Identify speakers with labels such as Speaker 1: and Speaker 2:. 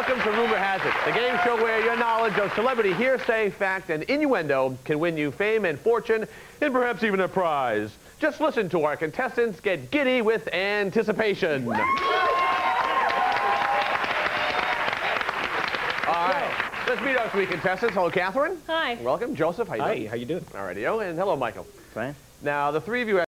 Speaker 1: welcome to Rumor Has It, the game show where your knowledge of celebrity hearsay, fact, and innuendo can win you fame and fortune, and perhaps even a prize. Just listen to our contestants get giddy with anticipation. All right, let's meet our three contestants. Hello, Catherine.
Speaker 2: Hi.
Speaker 1: Welcome. Joseph, how you doing?
Speaker 3: Hi, how you doing?
Speaker 1: All righty, and hello, Michael.
Speaker 3: Fine.
Speaker 1: Now, the three of you